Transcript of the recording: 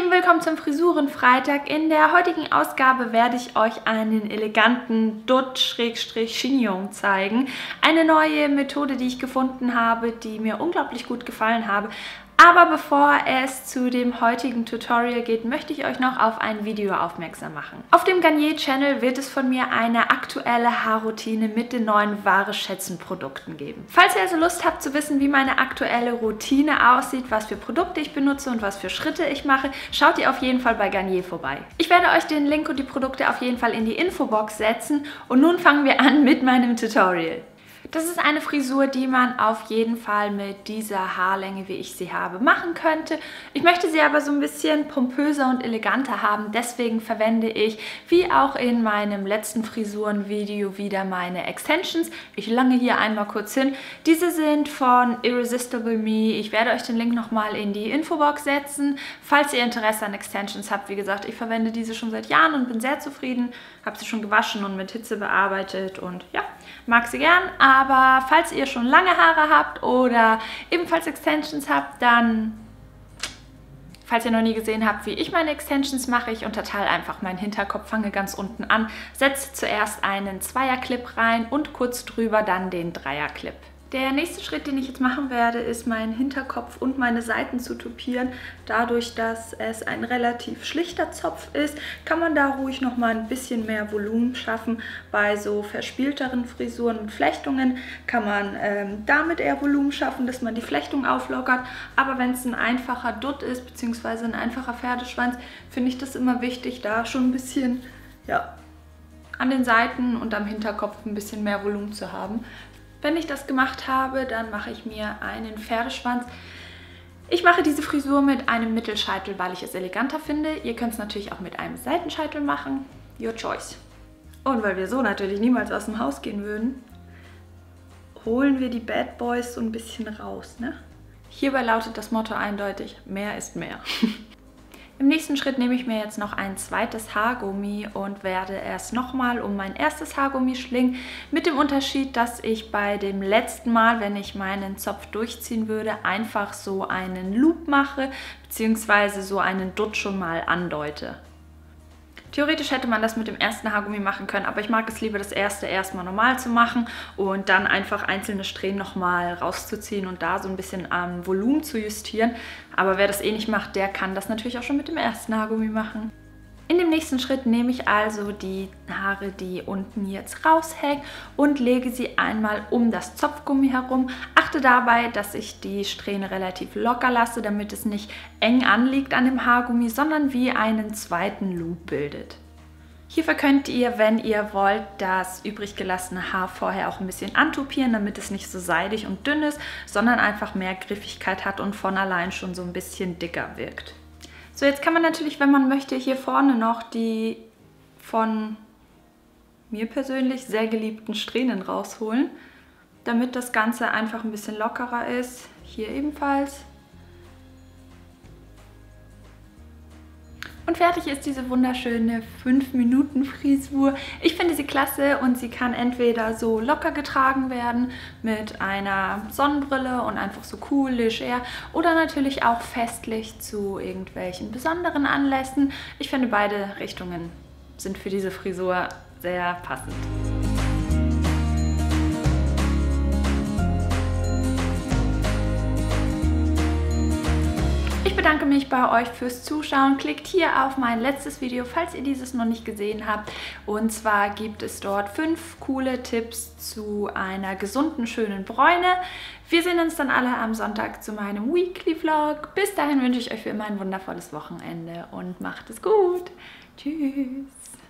Lieben, willkommen zum Frisurenfreitag. In der heutigen Ausgabe werde ich euch einen eleganten Dutt-Chignon zeigen. Eine neue Methode, die ich gefunden habe, die mir unglaublich gut gefallen habe. Aber bevor es zu dem heutigen Tutorial geht, möchte ich euch noch auf ein Video aufmerksam machen. Auf dem Garnier-Channel wird es von mir eine aktuelle Haarroutine mit den neuen Wahre Schätzen Produkten geben. Falls ihr also Lust habt zu wissen, wie meine aktuelle Routine aussieht, was für Produkte ich benutze und was für Schritte ich mache, schaut ihr auf jeden Fall bei Garnier vorbei. Ich werde euch den Link und die Produkte auf jeden Fall in die Infobox setzen und nun fangen wir an mit meinem Tutorial. Das ist eine Frisur, die man auf jeden Fall mit dieser Haarlänge, wie ich sie habe, machen könnte. Ich möchte sie aber so ein bisschen pompöser und eleganter haben. Deswegen verwende ich, wie auch in meinem letzten Frisurenvideo, wieder meine Extensions. Ich lange hier einmal kurz hin. Diese sind von Irresistible Me. Ich werde euch den Link nochmal in die Infobox setzen. Falls ihr Interesse an Extensions habt, wie gesagt, ich verwende diese schon seit Jahren und bin sehr zufrieden. Habe sie schon gewaschen und mit Hitze bearbeitet und ja, mag sie gern. Aber falls ihr schon lange Haare habt oder ebenfalls Extensions habt, dann, falls ihr noch nie gesehen habt, wie ich meine Extensions mache, ich unterteile einfach meinen Hinterkopf, fange ganz unten an, setze zuerst einen Zweierclip rein und kurz drüber dann den Dreierclip. Der nächste Schritt, den ich jetzt machen werde, ist meinen Hinterkopf und meine Seiten zu tupieren. Dadurch, dass es ein relativ schlichter Zopf ist, kann man da ruhig noch mal ein bisschen mehr Volumen schaffen. Bei so verspielteren Frisuren und Flechtungen kann man damit eher Volumen schaffen, dass man die Flechtung auflockert. Aber wenn es ein einfacher Dutt ist, beziehungsweise ein einfacher Pferdeschwanz, finde ich das immer wichtig, da schon ein bisschen, ja, an den Seiten und am Hinterkopf ein bisschen mehr Volumen zu haben. Wenn ich das gemacht habe, dann mache ich mir einen Pferdeschwanz. Ich mache diese Frisur mit einem Mittelscheitel, weil ich es eleganter finde. Ihr könnt es natürlich auch mit einem Seitenscheitel machen. Your choice. Und weil wir so natürlich niemals aus dem Haus gehen würden, holen wir die Bad Boys so ein bisschen raus, ne? Hierbei lautet das Motto eindeutig: mehr ist mehr. Im nächsten Schritt nehme ich mir jetzt noch ein zweites Haargummi und werde es nochmal um mein erstes Haargummi schlingen. Mit dem Unterschied, dass ich bei dem letzten Mal, wenn ich meinen Zopf durchziehen würde, einfach so einen Loop mache, beziehungsweise so einen Dutt schon mal andeute. Theoretisch hätte man das mit dem ersten Haargummi machen können, aber ich mag es lieber, das erste erstmal normal zu machen und dann einfach einzelne Strähnen nochmal rauszuziehen und da so ein bisschen am Volumen zu justieren. Aber wer das eh nicht macht, der kann das natürlich auch schon mit dem ersten Haargummi machen. In dem nächsten Schritt nehme ich also die Haare, die unten jetzt raushängen, und lege sie einmal um das Zopfgummi herum. Achte dabei, dass ich die Strähne relativ locker lasse, damit es nicht eng anliegt an dem Haargummi, sondern wie einen zweiten Loop bildet. Hierfür könnt ihr, wenn ihr wollt, das übrig gelassene Haar vorher auch ein bisschen antupieren, damit es nicht so seidig und dünn ist, sondern einfach mehr Griffigkeit hat und von allein schon so ein bisschen dicker wirkt. So, jetzt kann man natürlich, wenn man möchte, hier vorne noch die von mir persönlich sehr geliebten Strähnen rausholen, damit das Ganze einfach ein bisschen lockerer ist. Hier ebenfalls. Und fertig ist diese wunderschöne 5-Minuten-Frisur. Ich finde sie klasse und sie kann entweder so locker getragen werden mit einer Sonnenbrille und einfach so cool, leger, oder natürlich auch festlich zu irgendwelchen besonderen Anlässen. Ich finde, beide Richtungen sind für diese Frisur sehr passend. Ich bedanke mich bei euch fürs Zuschauen. Klickt hier auf mein letztes Video, falls ihr dieses noch nicht gesehen habt. Und zwar gibt es dort 5 coole Tipps zu einer gesunden, schönen Bräune. Wir sehen uns dann alle am Sonntag zu meinem Weekly Vlog. Bis dahin wünsche ich euch für immer ein wundervolles Wochenende und macht es gut. Tschüss.